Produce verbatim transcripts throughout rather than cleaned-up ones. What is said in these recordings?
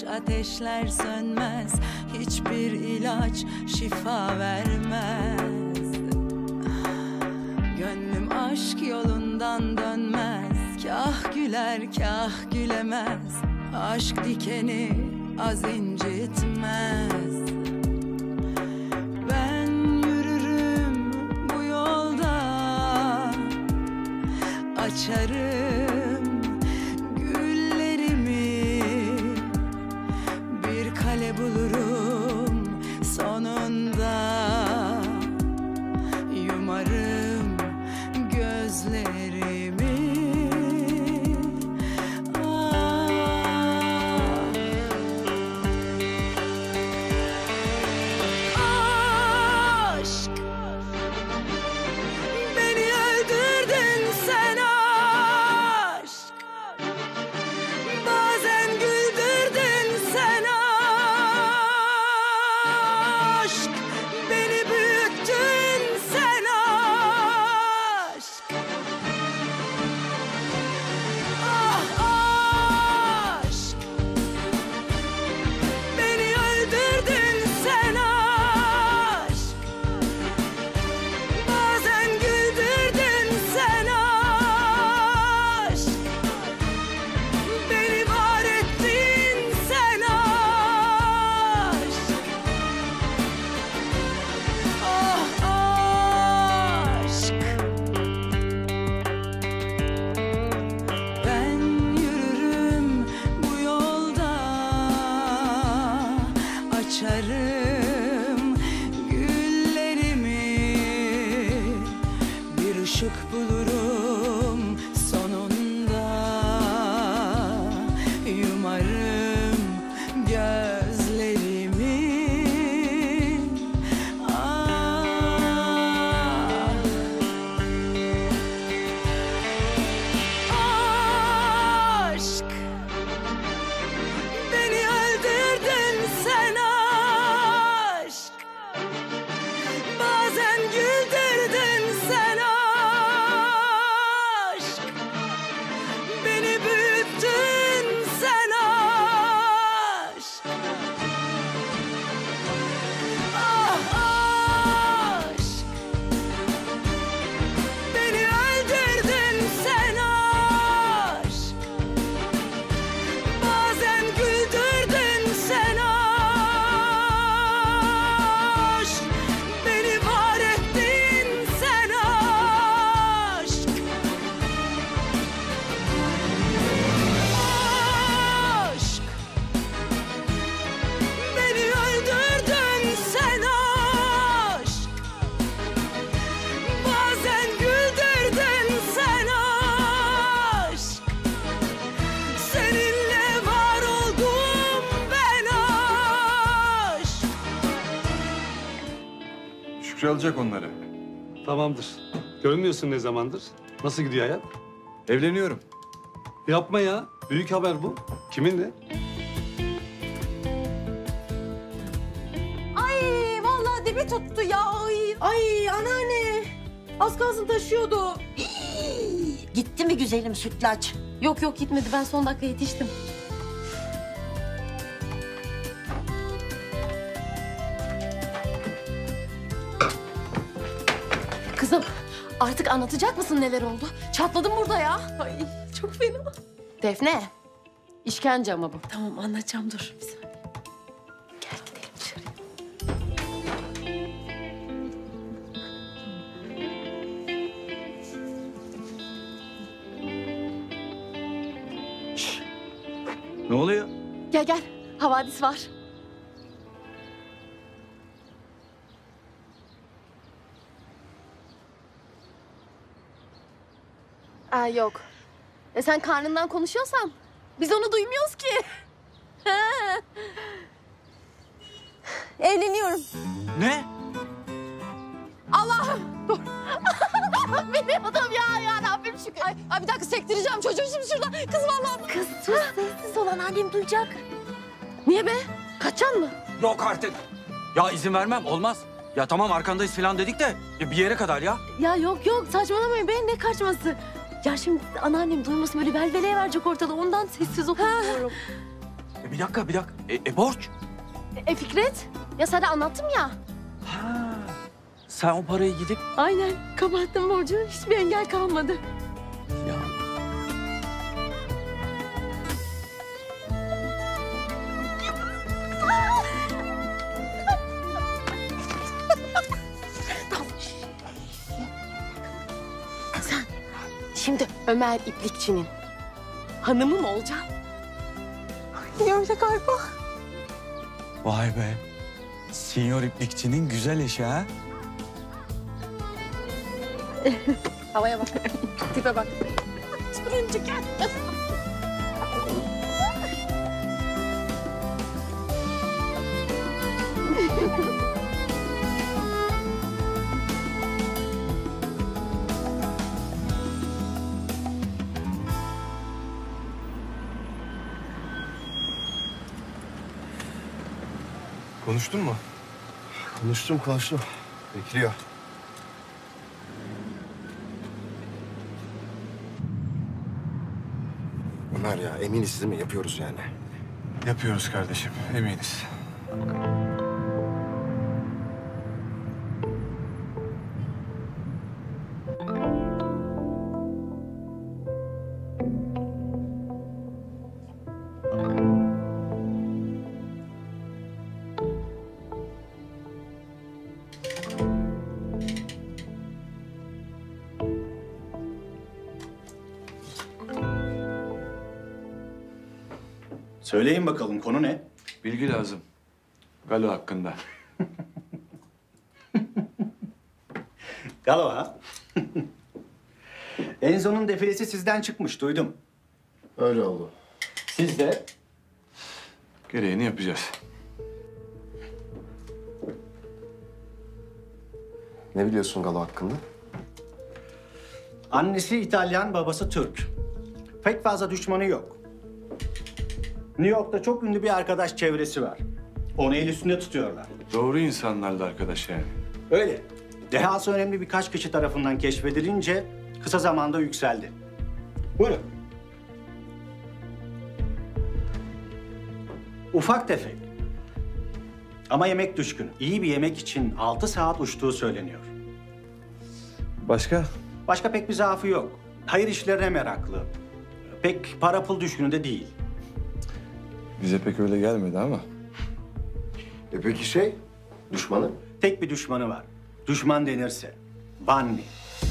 ateş, ateşler sönmez. Hiçbir ilaç şifa vermez. Gönlüm aşk yolundan dönmez. Kah güler, kah gülemez. Aşk dikeni az incitmez. Ben yürürüm bu yolda, açarım güllerimi. Bir kale bulurum sonunda, yumarım gözlerimi. Açarım güllerimi, bir ışık bulurum sonunda, yumarım gözlerimi. Ah. Aşk, beni öldürdün sen. Bazen güldürdün sen aşk, beni büyüttün sen aşk. Ah aşk, beni öldürdün sen aşk. Bazen güldürdün sen aşk. Şükrü alacak onları. Tamamdır. Görünmüyorsun ne zamandır? Nasıl gidiyor hayat? Evleniyorum. Yapma ya. Büyük haber bu. Kiminle? Ay vallahi dibi tuttu ya. Ay, ay anneanne. Az kalsın taşıyordu. Gitti mi güzelim sütlaç? Yok yok gitmedi. Ben son dakika yetiştim. Kızım artık anlatacak mısın neler oldu? Çatladım burada ya. Ay çok fena. Defne. İşkence ama bu. Tamam anlatacağım dur bir saniye. Gel gidelim dışarı. Şişt. Ne oluyor? Gel gel. Havadis var. Aa, yok. E sen karnından konuşuyorsan biz onu duymuyoruz ki. Evleniyorum. Ne? Allah'ım dur. Biliyordum ya ya Rabbim şükür. Ay, ay bir dakika sektireceğim çocuğu şimdi şurada. Kız vallahi. Kız sus sessiz ol, annem duyacak. Niye be? Kaçacaksın mı? Yok artık. Ya izin vermem, olmaz. Ya tamam arkandayız falan dedik de ya bir yere kadar ya. Ya yok yok saçmalamayın be, ne kaçması? Ya şimdi anneannem duymasın, böyle velveleye verecek ortalığı, ondan sessiz oturuyorum. E, bir dakika, bir dakika. E, e borç. E Fikret, ya sana anlattım ya. Ha. Sen o parayı gidip... Aynen, kapattım borcu. Hiçbir engel kalmadı. Ya. Şimdi Ömer İplikçi'nin hanımı mı olacaksın? Ay, öyle galiba. Vay be. Sinyor İplikçi'nin güzel eşi ha. Havaya bak, tipe bak. Turuncu gel. Konuştun mu? Konuştum konuştum. Bekliyor. Ömer ya eminiz değil mi? Yapıyoruz yani. Yapıyoruz kardeşim, eminiz. Söyleyin bakalım konu ne? Bilgi lazım. Galo hakkında. Galo ha? Enzo'nun defilesi sizden çıkmış duydum. Öyle oldu. Siz de Gereğini yapacağız. Ne biliyorsun Galo hakkında? annesi İtalyan, babası Türk. Pek fazla düşmanı yok. New York'ta çok ünlü bir arkadaş çevresi var. Onu el üstünde tutuyorlar. Doğru insanlardı arkadaş yani. Öyle. Dehası önemli birkaç kişi tarafından keşfedilince kısa zamanda yükseldi. Buyurun. Ufak tefek. Ama yemek düşkün. İyi bir yemek için altı saat uçtuğu söyleniyor. Başka? Başka pek bir zaafı yok. Hayır işlerine meraklı. Pek para pul düşkünü de değil. Bize pek öyle gelmedi ama. E peki şey, düşmanı? Tek bir düşmanı var. Düşman denirse. Vanni.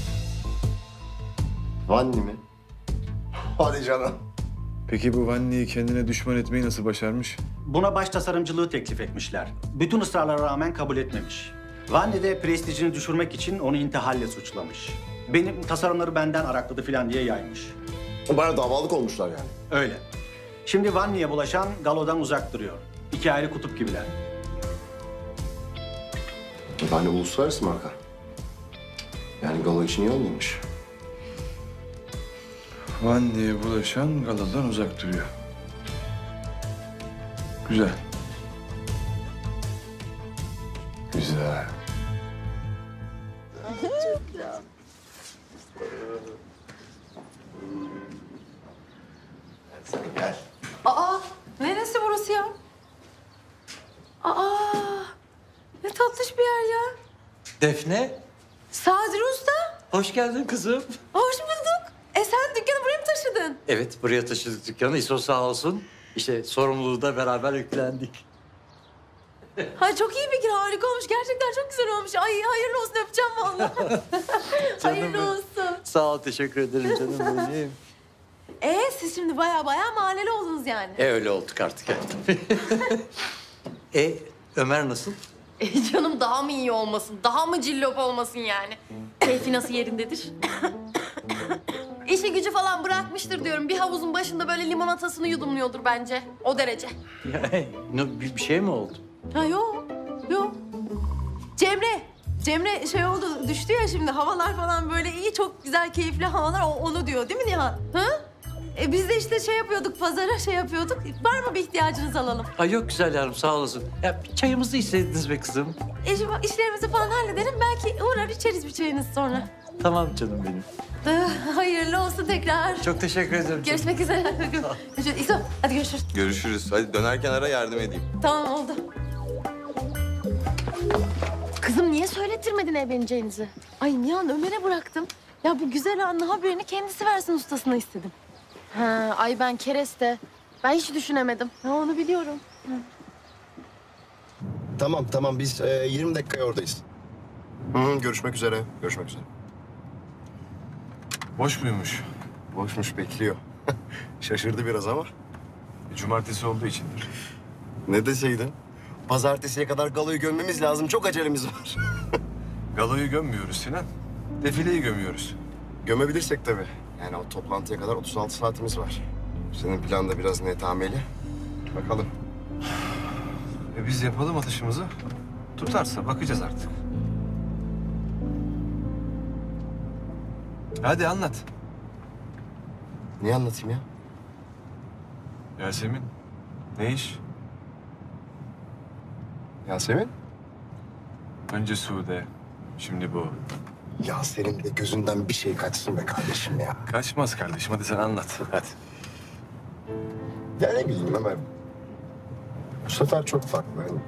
Vanni mi? Hadi canım. Peki bu Vanni'yi kendine düşman etmeyi nasıl başarmış? Buna baş tasarımcılığı teklif etmişler. Bütün ısrarlara rağmen kabul etmemiş. Vanni de prestijini düşürmek için onu intihalle suçlamış. Benim tasarımları benden arakladı falan diye yaymış. Bana davalık olmuşlar yani. Öyle. Şimdi Vanni'ye bulaşan Galo'dan uzak duruyor. İki ayrı kutup gibiler. Vanni uluslararası marka. Yani Galo için iyi olmamış. Vanni'ye bulaşan Galo'dan uzak duruyor. Güzel. Güzel. Sen gel. Aa, neresi burası ya? Aa, ne tatlış bir yer ya. Defne, Sadri Usta, hoş geldin kızım. hoş bulduk. E sen dükkanı buraya mı taşıdın? Evet, buraya taşıdık dükkanı. İso sağ olsun. İşte sorumluluğu da beraber yüklendik. Ha çok iyi fikir, harika olmuş. Gerçekten çok güzel olmuş. Ay hayırlı olsun, öpeceğim vallahi. Hayırlı benim. olsun. Sağ ol, teşekkür ederim canım benim. E siz şimdi baya baya mahalleli oldunuz yani. E öyle olduk artık. e Ömer nasıl? E canım daha mı iyi olmasın? Daha mı cillop olmasın yani? Keyfi nasıl yerindedir? İşi gücü falan bırakmıştır diyorum. Bir havuzun başında böyle limonatasını yudumluyordur bence. O derece. Ne, bir, bir şey mi oldu? Ha yok, yok. Cemre, Cemre şey oldu, düştü ya şimdi. Havalar falan böyle iyi, çok güzel, keyifli havalar. O, onu diyor değil mi Nihan? Ha? E biz de işte şey yapıyorduk, pazara şey yapıyorduk. Var mı bir ihtiyacınız alalım? Ay yok güzel yavrum, sağ olasın. Ya bir çayımızı istediniz be kızım. E, şu işlerimizi falan halledelim. Belki uğrar içeriz bir çayınız sonra. Tamam canım benim. Hayırlı olsun tekrar. Çok teşekkür ederim. Görüşmek üzere. Görüşürüz. İso, hadi görüşürüz. Görüşürüz. Hadi dönerken ara yardım edeyim. Tamam oldu. Kızım niye söylettirmedin evleneceğinizi? Ay Nihan Ömer'e bıraktım. Ya bu güzel anın haberini kendisi versin ustasına istedim. Ha, ay ben kereste. Ben hiç düşünemedim. Ha onu biliyorum. Tamam tamam biz e, yirmi dakikaya oradayız. Hı hı, görüşmek üzere. Görüşmek üzere. Boş muymuş? Boşmuş bekliyor. Şaşırdı biraz ama. Cumartesi olduğu içindir. Ne deseydin? Pazartesiye kadar galoyu gömmemiz lazım. Çok acelemiz var. Galoyu gömmüyoruz Sinan. Defileyi gömüyoruz. Gömebilirsek tabii. Yani o toplantıya kadar otuz altı saatimiz var. Senin plan da biraz netameli. Bakalım. E biz yapalım atışımızı. Tutarsa bakacağız artık. Hadi anlat. Niye anlatayım ya? Yasemin, ne iş? Yasemin? Önce Sude, şimdi bu. Ya senin de gözünden bir şey kaçsın be kardeşim ya. Kaçmaz kardeşim, hadi sen anlat. Hadi. Ya ne bileyim Ömer. Bu sefer çok farklı. Yani.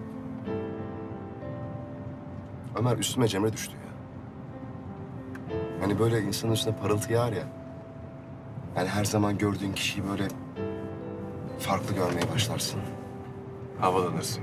Ömer üstüme Cemre düştü ya. Hani böyle insanın üstüne parıltı yağar ya. Yani her zaman gördüğün kişiyi böyle farklı görmeye başlarsın. Havalanırsın.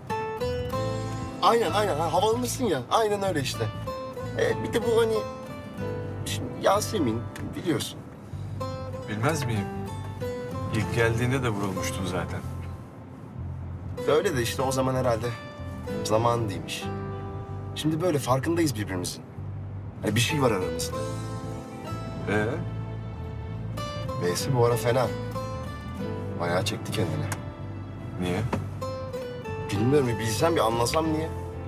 Aynen aynen ha, havalanırsın ya. Aynen öyle işte. Ee, bir de bu hani şimdi Yasemin biliyorsun. Bilmez miyim? İlk geldiğinde de vurulmuştun zaten. Öyle de işte o zaman herhalde zaman değilmiş. Şimdi böyle farkındayız birbirimizin. Hani bir şey var aramızda. Ee? B'si bu ara fena. Bayağı çekti kendine. Niye? Bilmiyorum bir bilsem bir anlasam niye.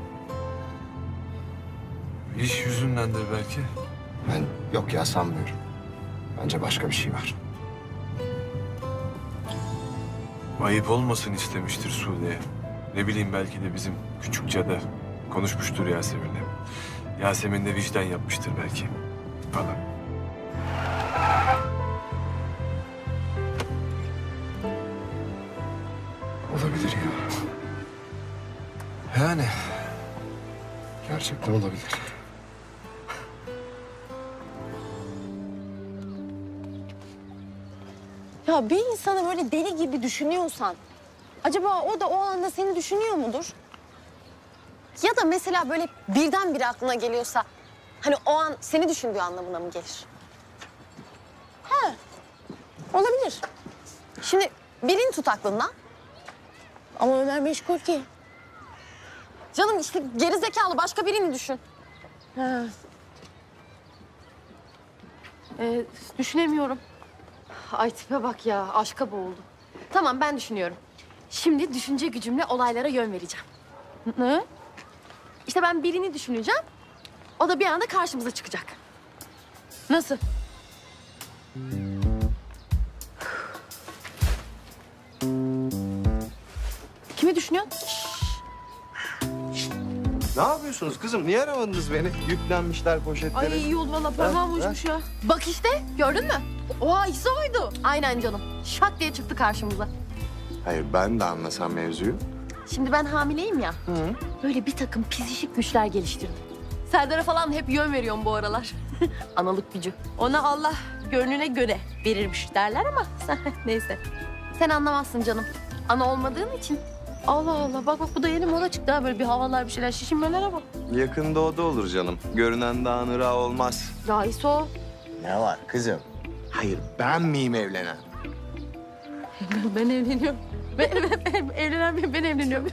İş yüzündendir belki. Ben yok ya sanmıyorum. Bence başka bir şey var. Ayıp olmasın istemiştir Sude'ye. Ne bileyim belki de bizim küçük cadı konuşmuştur Yasemin'le. Yasemin de vicdan yapmıştır belki falan. Olabilir ya. Yani Gerçekten olabilir. Ya bir insanı böyle deli gibi düşünüyorsan... acaba o da o anda seni düşünüyor mudur? Ya da mesela böyle birdenbire aklına geliyorsa... hani o an seni düşündüğü anlamına mı gelir? He, olabilir. Şimdi birini tut aklından. Ama Ömer meşgul ki. Canım işte geri zekalı başka birini düşün. He. Ee, düşünemiyorum. Ay tipe bak ya, aşka boğuldu. Tamam ben düşünüyorum. Şimdi düşünce gücümle olaylara yön vereceğim. Ne? İşte ben birini düşüneceğim. O da bir anda karşımıza çıkacak. Nasıl? Kimi düşünüyorsun? Ne yapıyorsunuz kızım? Niye aramadınız beni? Yüklenmişler poşetlere. Ay iyi oldu valla parmağım uçmuş ya. Bak işte gördün mü? Oha İsa oydu. Aynen canım. Şak diye çıktı karşımıza. Hayır ben de anlasam mevzuyu. Şimdi ben hamileyim ya. Böyle bir takım psişik güçler geliştirdim. Serdar'a falan hep yön veriyorum bu aralar. Analık gücü. Ona Allah gönlüne göre verirmiş derler ama sen neyse. Sen anlamazsın canım. Ana olmadığın için. Allah Allah bak bak bu da yeni moda çıktı ha böyle bir havalar bir şeyler şişinmelere bak. Yakında o da olur canım. Görünen dağın ırağı olmaz. Ya İso. Ne var kızım? Hayır ben miyim evlenen? Ben evleniyorum. Ben, ben, ben evlenen ben, ben evleniyorum.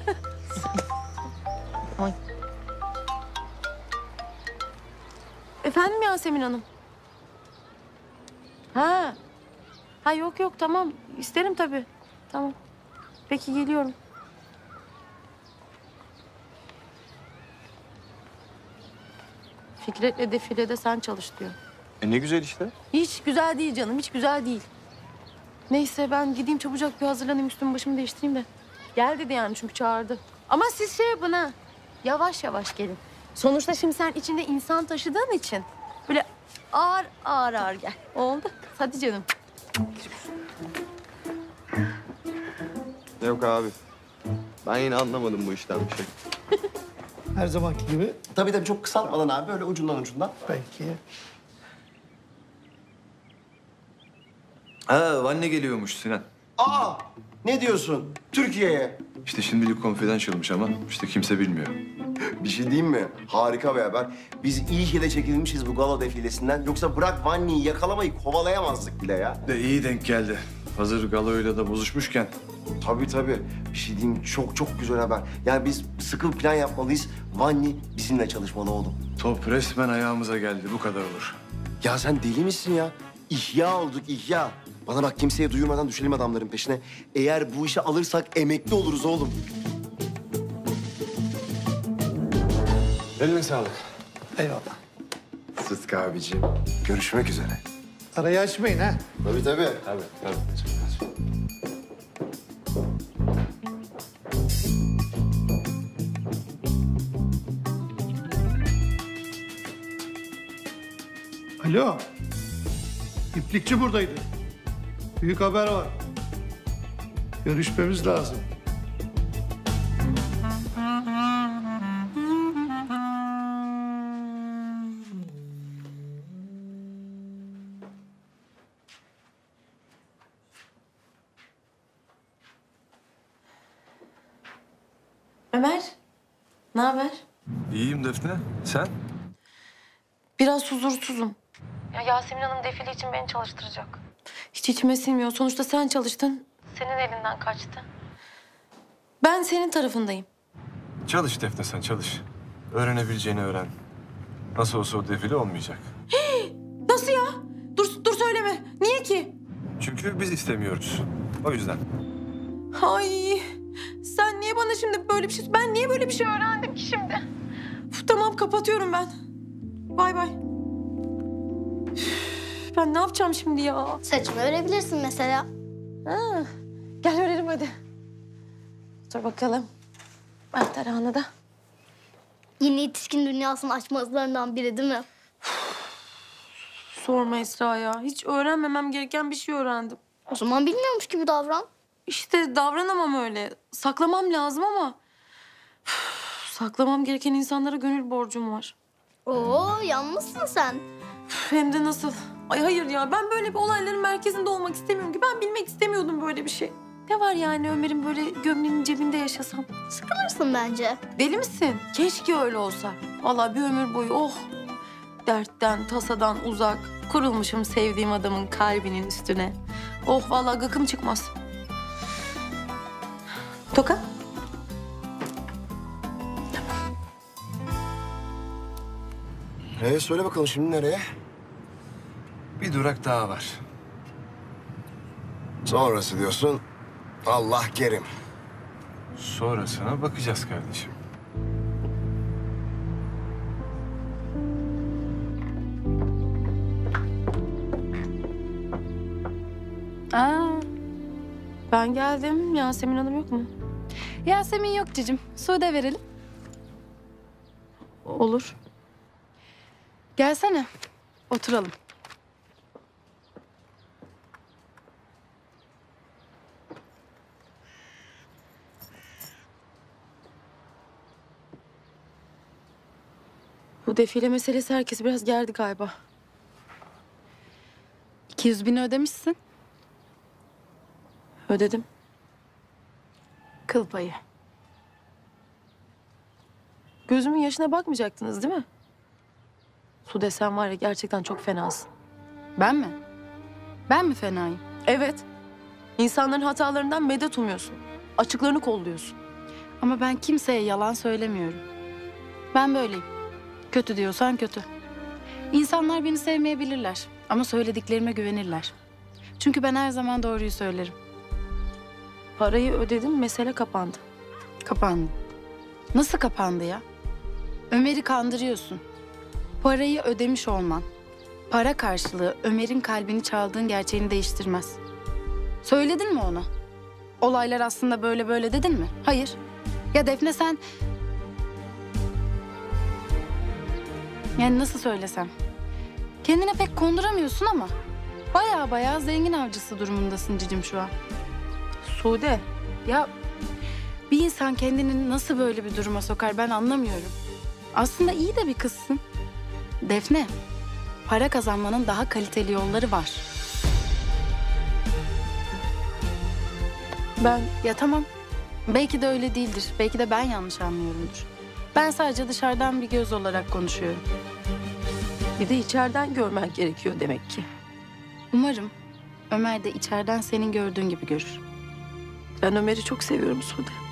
Ay. Efendim Yasemin Hanım? Ha. Ha yok yok tamam. İsterim tabii. Tamam. Peki geliyorum. Fikret'le defilede sen çalış diyor. E ne güzel işte. Hiç güzel değil canım, hiç güzel değil. Neyse ben gideyim çabucak bir hazırlanayım, üstümü başımı değiştireyim de. Gel dedi yani çünkü çağırdı. Ama siz şey yapın ha, yavaş yavaş gelin. Sonuçta şimdi sen içinde insan taşıdığın için Böyle ağır ağır ağır gel. Oldu. Hadi canım. Yok abi. Ben yine anlamadım bu işten bir şey. Her zamanki gibi. Tabii tabii çok kısaltmadan abi. Öyle ucundan ucundan. Peki. Ha, Vanne geliyormuş Sinan. Aa! Ne diyorsun? Türkiye'ye. İşte şimdilik confidential'mış ama işte kimse bilmiyor. Bir şey diyeyim mi? Harika bir haber. Biz iyi ki de çekilmişiz bu gala defilesinden. Yoksa bırak Vanni'yi yakalamayı kovalayamazdık bile ya. De iyi denk geldi. Hazır Galo'yla da bozuşmuşken. Tabii tabii. Bir şey diyeyim mi? Çok çok güzel haber. Yani biz sıkı bir plan yapmalıyız. Vanni bizimle çalışmalı oğlum. Top resmen ayağımıza geldi. Bu kadar olur. Ya sen deli misin ya? İhya olduk ihya. Bana bak kimseye duyurmadan düşelim adamların peşine. Eğer bu işi alırsak emekli oluruz oğlum. Eline sağlık. Eyvallah. Sıtkı abiciğim. Görüşmek üzere. Arayı açmayın ha. Tabii tabii. Tabii, tabii. Alo. İplikçi buradaydı. Büyük haber var. Görüşmemiz lazım. Ömer, ne haber? İyiyim Defne. Sen? Biraz huzursuzum. Ya Yasemin Hanım defile için beni çalıştıracak. Hiç içime sinmiyor. Sonuçta sen çalıştın. Senin elinden kaçtı. Ben senin tarafındayım. Çalış Defne sen çalış. Öğrenebileceğini öğren. Nasıl olsa o defile olmayacak. Nasıl ya? Dur, dur söyleme. Niye ki? Çünkü biz istemiyoruz. O yüzden. Ay, sen niye bana şimdi böyle bir şey... Ben niye böyle bir şey öğrendim ki şimdi? Uf, tamam, kapatıyorum ben. Bay bay. Üf, ben ne yapacağım şimdi ya? Saçını örebilirsin mesela. Ha, gel örelim hadi. Dur bakalım. Ver tarağını da. Yeni yetişkin dünyasının açmazlarından biri değil mi? Sorma Esra ya. Hiç öğrenmemem gereken bir şey öğrendim. O zaman bilmiyormuş gibi davran. İşte davranamam öyle. Saklamam lazım ama... Üf, saklamam gereken insanlara gönül borcum var. Oo, yalnızsın sen. Üf, hem de nasıl? Ay hayır ya, ben böyle bir olayların merkezinde olmak istemiyorum ki. Ben bilmek istemiyordum böyle bir şey. Ne var yani Ömer'in böyle gömleğinin cebinde yaşasam? Sıkılırsın bence. Deli misin? Keşke öyle olsa. Vallahi bir ömür boyu oh. Dertten, tasadan uzak. Kurulmuşum sevdiğim adamın kalbinin üstüne. Oh vallahi gıkım çıkmaz. Toka? Ee, söyle bakalım şimdi nereye? Bir durak daha var. Sonrası diyorsun. Allah kerim. Sonrasına bakacağız kardeşim. Aa, ben geldim. Yasemin Hanım yok mu? Yasemin yok cicim. Sude verelim. Olur. Gelsene. Oturalım. Bu defile meselesi herkes biraz gerdi galiba. iki yüz bini ödemişsin. Ödedim. Kıl payı. Gözümün yaşına bakmayacaktınız değil mi? Su desen var ya, gerçekten çok fenasın. Ben mi? Ben mi fenayım? Evet. İnsanların hatalarından medet umuyorsun. Açıklarını kolluyorsun. Ama ben kimseye yalan söylemiyorum. Ben böyleyim. Kötü diyorsan kötü. İnsanlar beni sevmeyebilirler ama söylediklerime güvenirler. Çünkü ben her zaman doğruyu söylerim. Parayı ödedim, mesele kapandı. Kapandı. Nasıl kapandı ya? Ömer'i kandırıyorsun. Parayı ödemiş olman, para karşılığı Ömer'in kalbini çaldığın gerçeğini değiştirmez. Söyledin mi ona? Olaylar aslında böyle böyle dedin mi? Hayır. Ya Defne sen... Yani nasıl söylesem? Kendine pek konduramıyorsun ama bayağı bayağı zengin avcısı durumundasın cicim şu an. Sude. Ya bir insan kendini nasıl böyle bir duruma sokar ben anlamıyorum. Aslında iyi de bir kızsın. Defne, para kazanmanın daha kaliteli yolları var. Ben Ya tamam, belki de öyle değildir. Belki de ben yanlış anlıyorumdur. Ben sadece dışarıdan bir göz olarak konuşuyorum. bir de içeriden görmen gerekiyor demek ki. Umarım Ömer de içeriden senin gördüğün gibi görür. Ben Ömer'i çok seviyorum Sude.